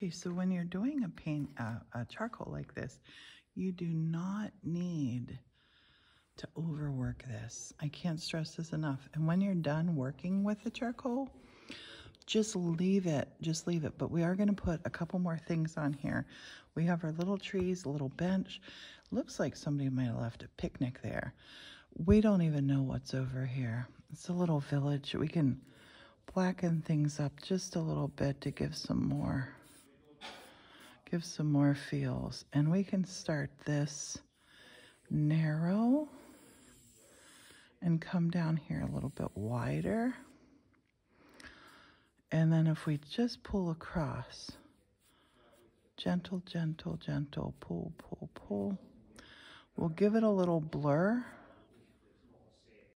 Okay, so when you're doing a charcoal like this, you do not need to overwork this. I can't stress this enough. And when you're done working with the charcoal, just leave it, But we are gonna put a couple more things on here. We have our little trees, a little bench. Looks like somebody might have left a picnic there. We don't even know what's over here. It's a little village. We can blacken things up just a little bit to give some more feels. And we can start this narrow and come down here a little bit wider. And then if we just pull across, gentle, gentle, gentle, pull, pull, pull. We'll give it a little blur